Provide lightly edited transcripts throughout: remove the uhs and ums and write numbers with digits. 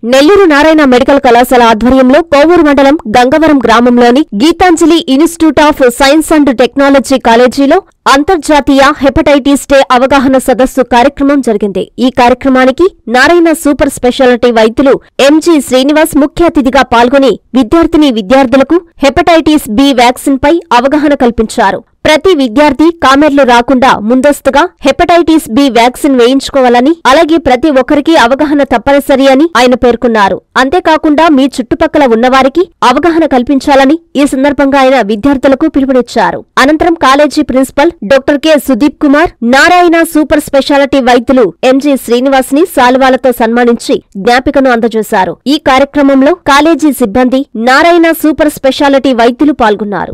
Nellore Narayana medical కళాశాల ఆధ్వర్యంలో కోవూరు మండలం గంగవరం గ్రామంలోని Gitanjali institute of science and technology కాలేజీలో అంతర్జాతీయ హెపటైటిస్ డే అవగాహన సదస్సు కార్యక్రమం జరిగింది. ఈ కార్యక్రమానికి నారాయణ సూపర్ స్పెషాలిటీ వైద్యులు ఎంజి శ్రీనివాస్ ముఖ్య అతిథిగా పాల్గొని విద్యార్థులకు హెపటైటిస్ బి వ్యాక్సిన్ పై అవగాహన కల్పించారు. ప్రతి విద్యార్థి కామెర్లు రాకుండా ముందస్తుగా హెపటైటిస్ బి వ్యాక్సిన్ వేయించుకోవాలని, అలాగే ప్రతి ఒక్కరికి అవగాహన తప్పనిసరి అని ఆయన పేర్కొన్నారు. అంతేకాకుండా మీ చుట్టుపక్కల ఉన్నవారికి అవగాహన కల్పించాలని ఈ సందర్భంగా ఆయన విద్యార్థులకు పిలుపునిచ్చారు. అనంతరం కాలేజీ principal doctor K Sudeep Kumar, Narayana super speciality వైద్యులు ఎంజి శ్రీనివాస్ ని శాలువాలతో సన్మానించి జ్ఞాపికను అందజేశారు. ఈ కార్యక్రమంలో కాలేజీ సిబ్బంది, నారాయణ సూపర్ స్పెషాలిటీ వైద్యులు పాల్గొన్నారు.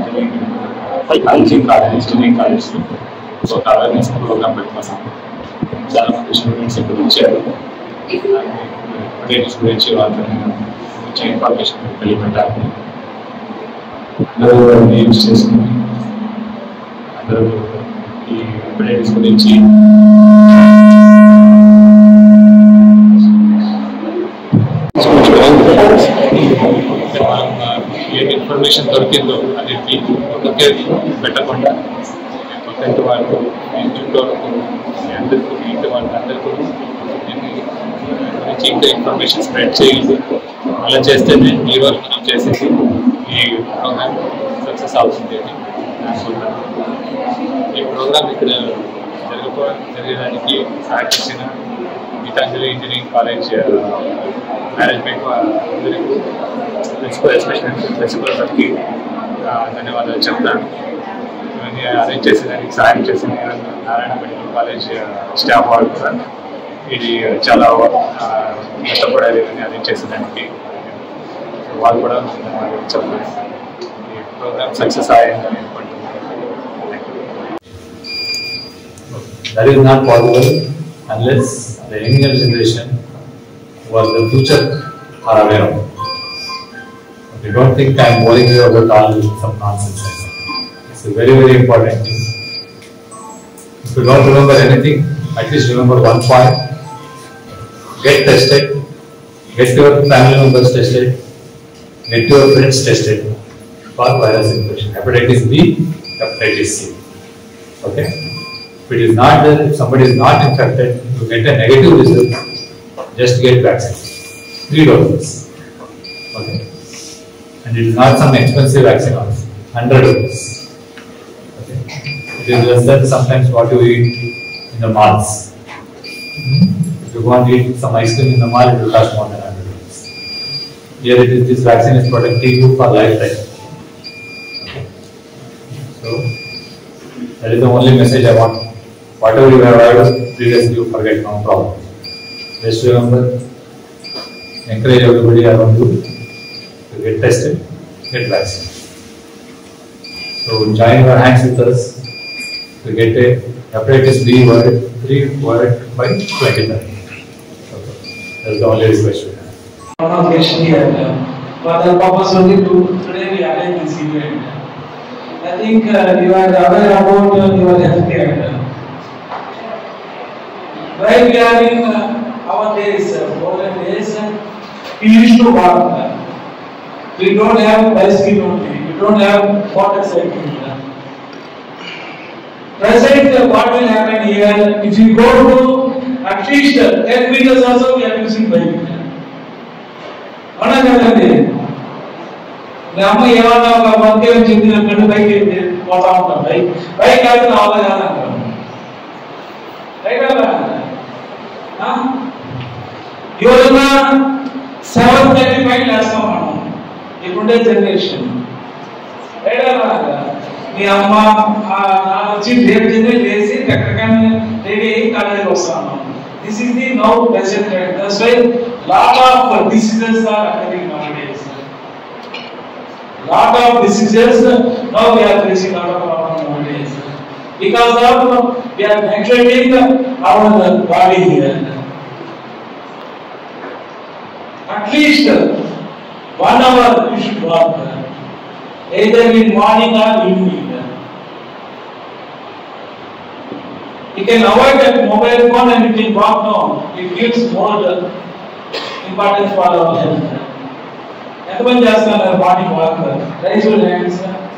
Engineering college so awareness program పెట్టుకున్నాం. చాలా మంది స్టూడెంట్స్ ఇక్కడ వచ్చారు. హెపటైటిస్ గురించి వాళ్ళని ఇన్ఫర్మేషన్ తెలియపెట్టాలి. అందరూ యూజ్ చేసుకుని అందరూ ఈ హెపటైటిస్ గురించి ఏ ఇన్ఫర్మేషన్ దొరికిందో అది ఒకే పెట్టకుండా కొత్త వాళ్ళు చుట్టూ అందరికీ ఇంటి వాళ్ళందరికీ గురించి ఇంకా ఇన్ఫర్మేషన్ స్ప్రెడ్ చేయండి. అలా చేస్తేనే ఈ రోజు మనం చేసేసి ఈ ప్రోగ్రామ్ సక్సెస్ అవుతుంది అని అనుకుంటున్నాను. ఈ ప్రోగ్రామ్ ఇక్కడ జరగడానికి సహకరించిన గీతాంజలి ఇంజనీరింగ్ కాలేజ్ మేనేజ్మెంట్ అందరికీ ప్రిన్సిపల్ సార్కి ధన్యవాదాలు చెప్తాను. ఇవన్నీ అరేంజ్ చేసేదానికి సహాయం చేసిన నారాయణ మెడికల్ కాలేజ్ స్టాఫ్ వాళ్ళు కూడా ఇది చాలా కష్టపడాలి అని అరేంజ్ చేసేదానికి వాళ్ళు కూడా ధన్యవాదాలు చెప్తాను. ఈ ప్రోగ్రామ్ సక్సెస్ అయ్యిందని అనుకుంటున్నాను. That is not possible unless the younger generation who are the future are aware of it. You don't think I am boring you about all some nonsense. It's a very, very important thing. If you don't remember anything, at least remember one point. Get tested. Get your family members tested. Get your friends tested for virus infection. Hepatitis B, hepatitis C. Okay? If it is not there, if somebody is not infected, you get a negative result, just get vaccine. 3 doses. Okay? And it is not some expensive vaccine also. 100 rupees. Okay. It is less than sometimes what you eat in the malls. If you want to eat some ice cream in the mall, it will cost more than 100 rupees. Here it is, this vaccine is protecting you for lifetime. Okay. So that is the only message I want. Whatever you have heard previously, you forget, no problem. Just remember, encourage everybody around you to get tested, get vaccine. So join your hands with us to get a hepatitis B free word by 2030. That's the only request we have. For the purpose only today we arrange this event. I think you are aware about your healthcare. While we are in our days, olden days, we used to walk. We don't have bicycle only. We don't have motorcycle. Present, what will happen here? If you go to at least 10 meters also, we are using bike. Another Nama Yavana Banke and Chindra bike was out of bike has an all you are 735 last month. ఇప్పుడే generation మీ అమ్మ వచ్చి లేచి ఎక్కడికైనా ready అయ్యి కాలేజీకి వస్తాను. This is the now present trend. That's why lot of diseases are occurring nowadays. Lot of diseases now we are facing lot of problems nowadays because of we are neglecting our body here. At least 1 hour we should walk, either in morning or evening. You can avoid that mobile phone and you can walk now. It gives more importance for our health. ఎంతమంది చేస్తున్నారు morning walk? Raise your hands.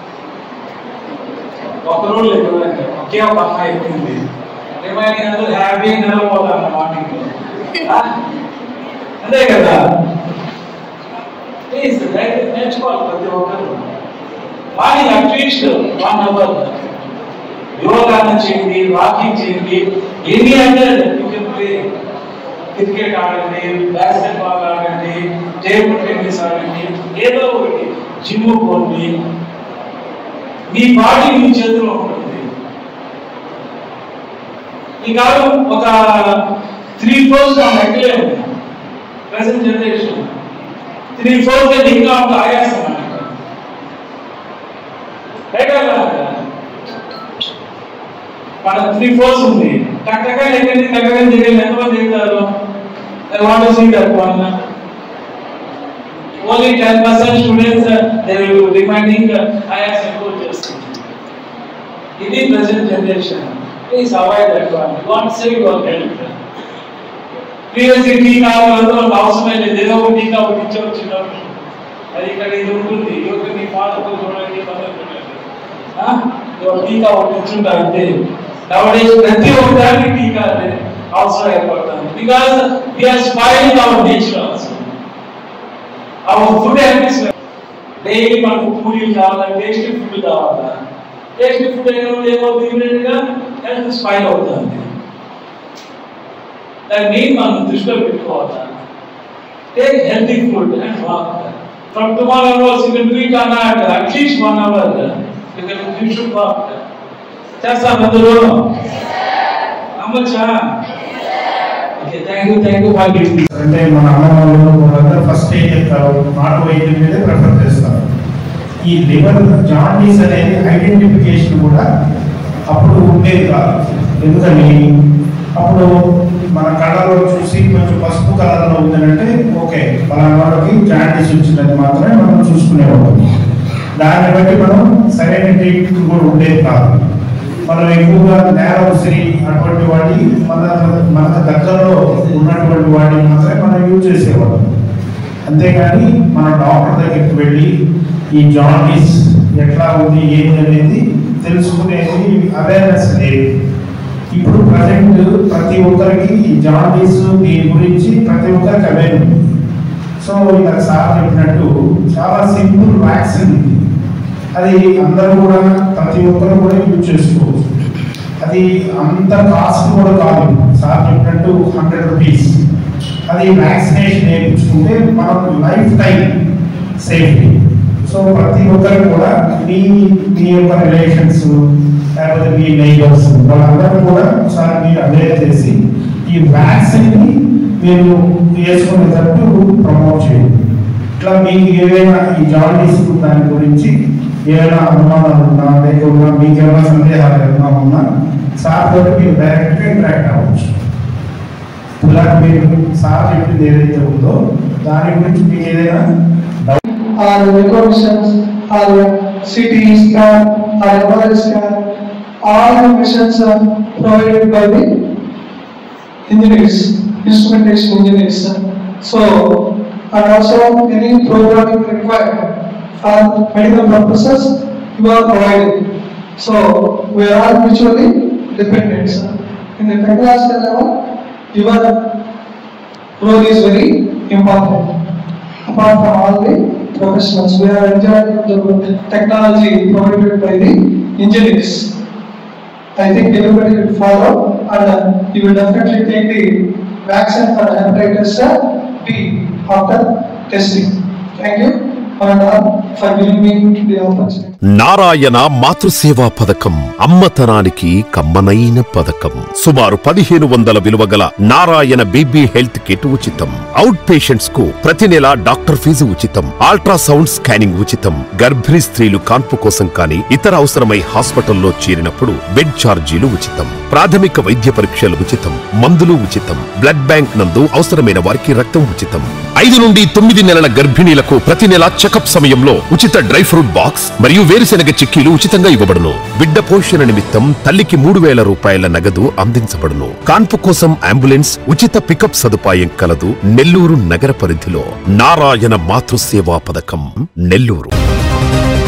ఒకరు లేదు, ఒకే ఒక అమ్మాయి ఎక్కింది. Remaining అందరూ హ్యాపీగా నిలబోతారు morning లో. అంతే కదా? ప్లీజ్ నేర్చుకోవాలి ప్రతి ఒక్కరు. మార్నింగ్ అట్లీస్ట్ 1 hour యోగాన్ని చేయండి, వాకింగ్ చేయండి. Any other you can play. Cricket ఆడండి, బాస్కెట్బాల్ ఆడండి, టేబుల్ టెన్నిస్ ఆడండి, ఏదో ఒకటి. జిమ్ పోండి. మీ బాడీ మీ చేతిలో ఉంటుంది. ఈ కాలం ఒక 3-4 ఎక్కలేదు ప్రెసెంట్ జనరేషన్. 3-4 ఇంకా ఒక ఆయాసం అన్నమాట. మన 3-4 ఉంది. టక్కగా ఎక్కడి టక్కగా దిగాలి. ఎంతమంది దిగుతారు? Only 10% students they will remaining ఆయాసం ఎక్కువ చేస్తారు. ఇది present generation. Please avoid that one. You want save your health. Previously టీకా అవసరమే లేదు. ఏదో ఒక టీకా ఒకటి ఇచ్చవచ్చు. అది ఇక్కడ ఇది ఉంటుంది. మీ ఫాదర్ చూడండి, టీకా ఒకటి ఇచ్చుంటారు అంతే. ప్రతి ఒక్కదానికి టీకా అవసరం ఏర్పడుతుంది. Because we are spoiling our nature also. Our food habits. Daily మనకు పూరీలు కావాలా, టేస్టీ ఫుడ్ కావాలా. టేస్టీ ఫుడ్ ఏమవుతుంది? ఇమీడియట్గా హెల్త్ స్పాయిల్ అవుతుంది. దాన్ని మనం దృష్టిలో పెట్టుకోవాలా. Take healthy food and walk. From tomorrow onwards, you can do it on at least 1 hour. You should walk. Just another one. How much? Okay, thank you for giving me. అంటే మన అమ్మవాళ్ళు first ఏం చెప్తారు? నాటు వైద్యం మీద prefer చేస్తారు. ఈ liver jaundice అనేది ఐడెంటిఫికేషన్ కూడా అప్పుడు ఉండేది కాదు. ఎందుకని? అప్పుడు మన కళ్ళలో చూసి కొంచెం పసుపు కలర్లో ఉందంటే ఓకే, పలానా వాళ్ళకి జాండీస్ వచ్చినది మాత్రమే మనం చూసుకునేవాళ్ళం. దాన్ని బట్టి మనం సరైన ట్రీట్మెంట్ కూడా ఉండేది కాదు. మనం ఎక్కువగా నేల ఉసిరి అటువంటి వాటి మన దగ్గరలో ఉన్నటువంటి వాటిని మాత్రమే మనం యూజ్ చేసేవాళ్ళం. అంతేగాని మన డాక్టర్ దగ్గరికి వెళ్ళి ఈ జాండీస్ ఎట్లా ఉంది ఏంటి అనేది తెలుసుకునేది అవేర్నెస్ లేదు. ఇప్పుడు ప్రజెంట్ ప్రతి ఒక్కరికి ఈ జాండీస్ దీని గురించి ప్రతి ఒక్కరికి అవేర్ ఉంది. సో ఇలా సార్ చెప్పినట్టు చాలా సింపుల్ వ్యాక్సిన్ ఉంది. అది అందరూ కూడా ప్రతి ఒక్కరు కూడా యూజ్ చేసుకోవచ్చు. అది అంత కాస్ట్ కూడా కాదు. సార్ చెప్పినట్టు 100 రూపీస్. అది వ్యాక్సినేషన్ వేయించుకుంటే మనకు లైఫ్ టైం సేఫ్టీ. సో ప్రతి ఒక్కరు కూడా మీ యొక్క రిలేషన్స్ లేకపోతే మీ నైబర్స్ వాళ్ళందరూ కూడా ఒకసారి మీరు అవేర్ చేసి ఈ వ్యాక్సిన్ని మీరు వేసుకునేటట్టు ప్రమోట్ చేయండి. ఇట్లా మీకు ఏదైనా ఈ జాండీస్ దాని గురించి ఏమైనా అనుమానాలు ఉన్నా లేకుండా మీకు ఏమైనా సందేహాలు ఏమైనా ఉన్నా సార్ తోటి మీరు డైరెక్ట్గా ఇంటరాక్ట్ అవ్వచ్చు. ఇలా మీరు సార్ చెప్పింది ఏదైతే ఉందో దాని గురించి మీకు ఏదైనా or recognitions or CT scan or MRI scan, all the machines are provided by the engineers, instrumentation engineers. So, and also any programming required for medical purposes, you are provided. So, we are all mutually dependent. In the technological level, your role is very important. Apart from all the professionals, we are enjoying the technology provided by the engineers. I think everybody will follow and you will definitely take the vaccine for hepatitis B after testing. Thank you for giving me the opportunity. Narayana మాతృసేవా పథకం అమ్మతనానికి కమ్మనైన పథకం. సుమారు 1500 విలువగల Narayana B B health kit ఉచితం. Out patients కు ప్రతి నెల doctor fees ఉచితం. అల్ట్రాసౌండ్ స్కానింగ్ ఉచితం. గర్భిణీ స్త్రీలు కాన్పు కోసం కానీ ఇతర అవసరమై హాస్పిటల్లో చేరినప్పుడు బెడ్ ఛార్జీలు ఉచితం. ప్రాథమిక వైద్య పరీక్షలు ఉచితం, మందులు ఉచితం, బ్లడ్ బ్యాంక్ నందు అవసరమైన వారికి రక్తం ఉచితం. 5 నుండి 9 నెలల గర్భిణీలకు ప్రతి నెల చెకప్ సమయంలో ఉచిత డ్రై ఫ్రూట్ బాక్స్ మరియు వేరుశెనగ చిక్కీలు ఉచితంగా ఇవ్వబడును. బిడ్డ పోషణ నిమిత్తం తల్లికి 3000 రూపాయల నగదు అందించబడును. కాన్పు కోసం అంబులెన్స్ ఉచిత పికప్ సదుపాయం కలదు. నెల్లూరు నగర పరిధిలో నారాయణ మాతృసేవా పథకం, నెల్లూరు.